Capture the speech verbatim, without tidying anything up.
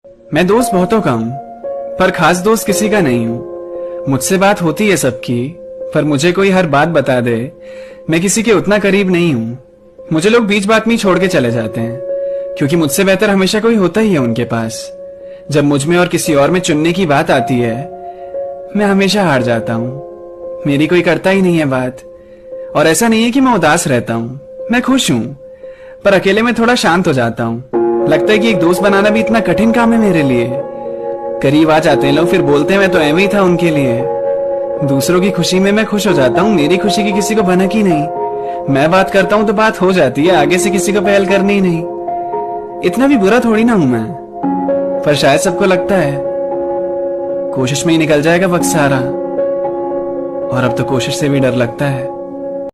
मैं दोस्त बहुतों का हूँ, पर खास दोस्त किसी का नहीं हूँ। मुझसे बात होती है सबकी, पर मुझे कोई हर बात बता दे, मैं किसी के उतना करीब नहीं हूँ। मुझे लोग बीच बात में ही छोड़ के चले जाते हैं, क्योंकि मुझसे बेहतर हमेशा कोई होता ही है उनके पास। जब मुझ में और किसी और में चुनने की बात आती है, मैं हमेशा हार जाता हूँ। मेरी कोई करता ही नहीं है बात। और ऐसा नहीं है कि मैं उदास रहता हूँ, मैं खुश हूँ, पर अकेले में थोड़ा शांत हो जाता हूँ। लगता है कि एक दोस्त बनाना भी इतना कठिन काम है मेरे लिए। करीब आ जाते हैं लोग, फिर बोलते हैं मैं तो एवं ही था उनके लिए। दूसरों की खुशी में मैं खुश हो जाता हूँ, मेरी खुशी की किसी को भनक ही नहीं। मैं बात करता हूँ तो बात हो जाती है, आगे से किसी को पहल करनी ही नहीं। इतना भी बुरा थोड़ी ना हूं मैं, पर शायद सबको लगता है कोशिश में ही निकल जाएगा वक्त सारा। और अब तो कोशिश से भी डर लगता है।